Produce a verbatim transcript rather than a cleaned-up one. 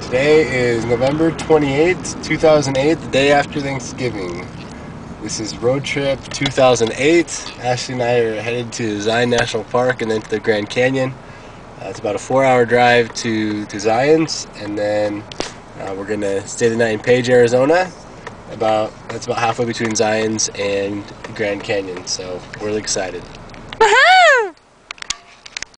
Today is November twenty-eighth, two thousand eight, the day after Thanksgiving. This is Road Trip two thousand eight. Ashley and I are headed to Zion National Park and then to the Grand Canyon. Uh, it's about a four-hour drive to, to Zion's, and then uh, we're going to stay the night in Page, Arizona. About That's about halfway between Zion's and the Grand Canyon, so we're really excited.